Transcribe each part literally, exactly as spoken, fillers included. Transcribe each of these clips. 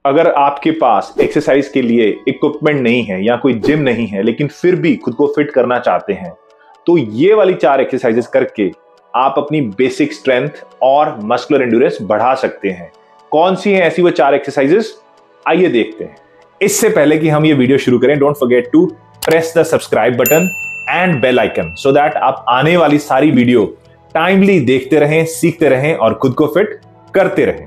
अगर आपके पास एक्सरसाइज के लिए इक्विपमेंट नहीं है या कोई जिम नहीं है लेकिन फिर भी खुद को फिट करना चाहते हैं, तो ये वाली चार एक्सरसाइजेस करके आप अपनी बेसिक स्ट्रेंथ और मस्कुलर एंड्योरेंस बढ़ा सकते हैं। कौन सी हैं ऐसी वो चार एक्सरसाइजेस, आइए देखते हैं। इससे पहले कि हम ये वीडियो शुरू करें, don't forget to press the subscribe button and bell icon so that आप आने वाली सारी वीडियो टाइमली देखते रहें, सीखते रहें और खुद को फिट करते रहें।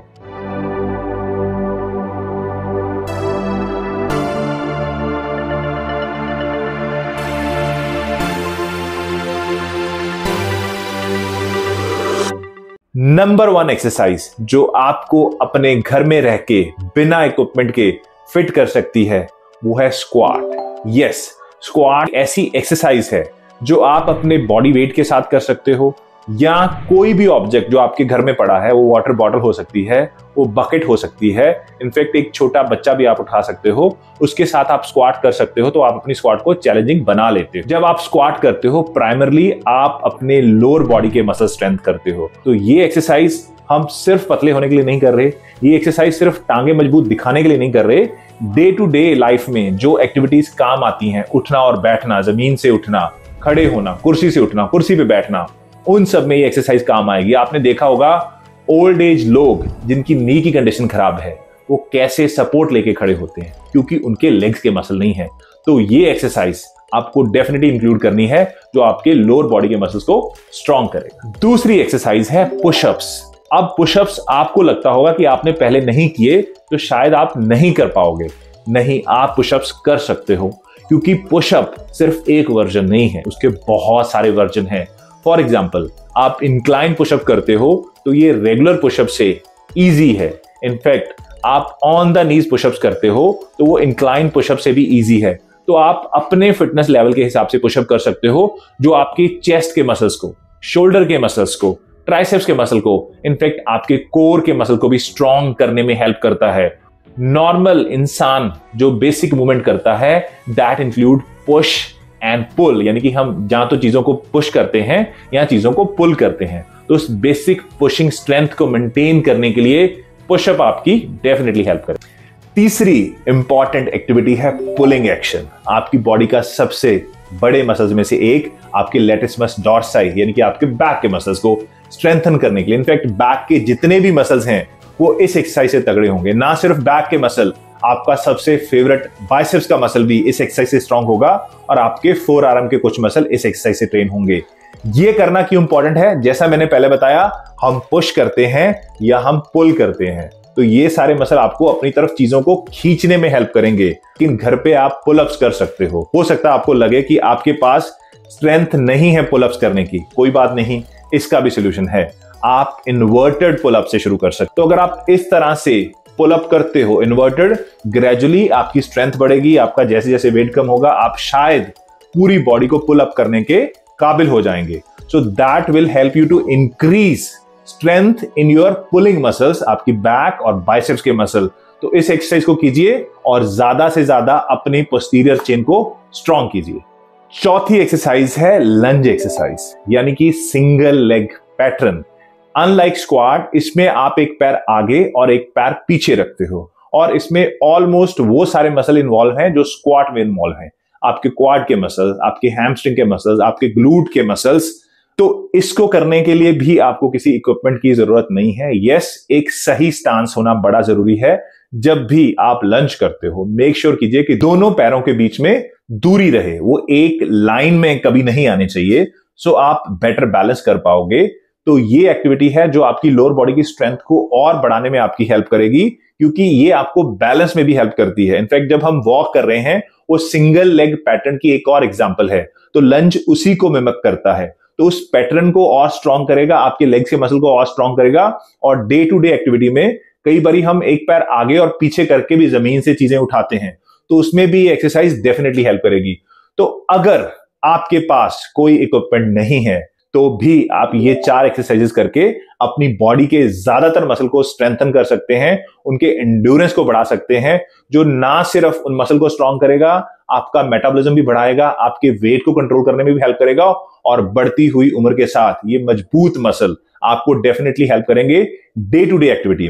नंबर वन एक्सरसाइज जो आपको अपने घर में रह के बिना इक्विपमेंट के फिट कर सकती है वो है स्क्वाट। यस, स्क्वाट ऐसी एक्सरसाइज है जो आप अपने बॉडी वेट के साथ कर सकते हो, या कोई भी ऑब्जेक्ट जो आपके घर में पड़ा है, वो वाटर बॉटल हो सकती है, वो बकेट हो सकती है, इनफैक्ट एक छोटा बच्चा भी आप उठा सकते हो, उसके साथ आप स्क्वाट कर सकते हो। तो आप अपनी स्क्वाट को चैलेंजिंग बना लेते हो। जब आप स्क्वाट करते हो, प्राइमरली आप अपने लोअर बॉडी के मसल स्ट्रेंथ करते हो। तो ये एक्सरसाइज हम सिर्फ पतले होने के लिए नहीं कर रहे, ये एक्सरसाइज सिर्फ टांगे मजबूत दिखाने के लिए नहीं कर रहे। डे टू डे लाइफ में जो एक्टिविटीज काम आती हैं, उठना और बैठना, जमीन से उठना, खड़े होना, कुर्सी से उठना, कुर्सी पे बैठना, उन सब में ये एक्सरसाइज काम आएगी। आपने देखा होगा ओल्ड एज लोग जिनकी नी की कंडीशन खराब है, वो कैसे सपोर्ट लेके खड़े होते हैं, क्योंकि उनके लेग्स के मसल नहीं है। तो ये एक्सरसाइज आपको डेफिनेटली इंक्लूड करनी है जो आपके लोअर बॉडी के मसल्स को स्ट्रॉन्ग करेगा। दूसरी एक्सरसाइज है पुशअप्स। अब पुशअप्स आपको लगता होगा कि आपने पहले नहीं किए तो शायद आप नहीं कर पाओगे। नहीं, आप पुशअप्स कर सकते हो, क्योंकि पुशअप सिर्फ एक वर्जन नहीं है, उसके बहुत सारे वर्जन हैं। फॉर एग्जाम्पल, आप इंक्लाइन पुशअप करते हो तो ये रेगुलर पुशअप से इजी है। इनफैक्ट आप ऑन द नीज पुशअप्स करते हो तो वो इंक्लाइन पुशअप से भी इजी है। तो आप अपने फिटनेस लेवल के हिसाब से पुशअप कर सकते हो, जो आपके चेस्ट के मसल्स को, शोल्डर के मसल्स को, ट्राइसेप्स के मसल को, इनफैक्ट आपके कोर के मसल को भी स्ट्रॉन्ग करने में हेल्प करता है। नॉर्मल इंसान जो बेसिक मूवमेंट करता है, that include push and pull, यानी कि हम जहां तो चीजों को पुश करते हैं या चीजों को पुल करते हैं। तो उस बेसिक पुशिंग स्ट्रेंथ को मेंटेन करने के लिए पुशअप आपकी डेफिनेटली हेल्प करे। तीसरी इंपॉर्टेंट एक्टिविटी है पुलिंग एक्शन। आपकी बॉडी का सबसे बड़े मसल्स में से एक, आपके लेटिसिमस डॉर्साई, यानी कि आपके बैक के मसल्स को स्ट्रेंथन करने के लिए, इनफैक्ट बैक के जितने भी मसल्स हैं वो इस एक्सरसाइज से तगड़े होंगे। ना सिर्फ बैक के मसल, आपका सबसे फेवरेट बाइसेप्स का मसल भी इस एक्सरसाइज से स्ट्रांग होगा और आपके फोर आर्म के कुछ मसल इस एक्सरसाइज से ट्रेन होंगे। ये करना क्यों इंपॉर्टेंट है? जैसा मैंने पहले बताया, हम पुश करते हैं या हम पुल करते हैं, तो ये सारे मसल आपको अपनी तरफ चीजों को खींचने में हेल्प करेंगे। लेकिन घर पे आप पुलअप्स कर सकते हो। हो सकता है आपको लगे कि आपके पास स्ट्रेंथ नहीं है पुलअप्स करने की, कोई बात नहीं, इसका भी सोल्यूशन है। आप इन्वर्टेड पुलअप से शुरू कर सकते हो। तो अगर आप इस तरह से पुलअप करते हो इन्वर्टेड, ग्रेजुअली आपकी स्ट्रेंथ बढ़ेगी। आपका जैसे जैसे वेट कम होगा, आप शायद पूरी बॉडी को पुल अप करने के काबिल हो जाएंगे। So that will help you to increase strength in your pulling muscles, आपकी बैक और बाइसेप्स के मसल। तो इस एक्सरसाइज को कीजिए और ज्यादा से ज्यादा अपनी पोस्टीरियर चेन को स्ट्रॉन्ग कीजिए। चौथी एक्सरसाइज है लंज एक्सरसाइज, यानी कि single leg pattern. Unlike squat, इसमें आप एक पैर आगे और एक पैर पीछे रखते हो, और इसमें ऑलमोस्ट वो सारे मसल इन्वॉल्व हैं जो स्क्वाट में इन्वॉल्व हैं। आपके क्वाड के मसल्स, आपके हैमस्ट्रिंग के मसल्स, आपके ग्लूट के मसल्स। तो इसको करने के लिए भी आपको किसी इक्विपमेंट की जरूरत नहीं है। यस, एक सही स्टांस होना बड़ा जरूरी है। जब भी आप लंज करते हो, मेक श्योर कीजिए कि दोनों पैरों के बीच में दूरी रहे, वो एक लाइन में कभी नहीं आने चाहिए, सो आप बेटर बैलेंस कर पाओगे। तो ये एक्टिविटी है जो आपकी लोअर बॉडी की स्ट्रेंथ को और बढ़ाने में आपकी हेल्प करेगी, क्योंकि ये आपको बैलेंस में भी हेल्प करती है। इनफैक्ट जब हम वॉक कर रहे हैं, वो सिंगल लेग पैटर्न की एक और एग्जांपल है, तो लंज उसी को मिमिक करता है। तो उस पैटर्न को और स्ट्रॉन्ग करेगा, आपके लेग्स के मसल को और स्ट्रॉन्ग करेगा। और डे टू डे एक्टिविटी में कई बारी हम एक पैर आगे और पीछे करके भी जमीन से चीजें उठाते हैं, तो उसमें भी एक्सरसाइज डेफिनेटली हेल्प करेगी। तो अगर आपके पास कोई इक्विपमेंट नहीं है, तो भी आप ये चार एक्सरसाइजेस करके अपनी बॉडी के ज्यादातर मसल को स्ट्रेंथन कर सकते हैं, उनके एंड्योरेंस को बढ़ा सकते हैं, जो ना सिर्फ उन मसल को स्ट्रॉन्ग करेगा, आपका मेटाबॉलिज्म भी बढ़ाएगा, आपके वेट को कंट्रोल करने में भी हेल्प करेगा, और बढ़ती हुई उम्र के साथ ये मजबूत मसल आपको डेफिनेटली हेल्प करेंगे डे टू डे एक्टिविटी में।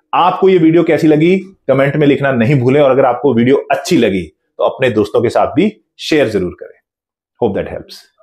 आपको ये वीडियो कैसी लगी कमेंट में लिखना नहीं भूलें, और अगर आपको वीडियो अच्छी लगी तो अपने दोस्तों के साथ भी शेयर जरूर करें। Hope that helps.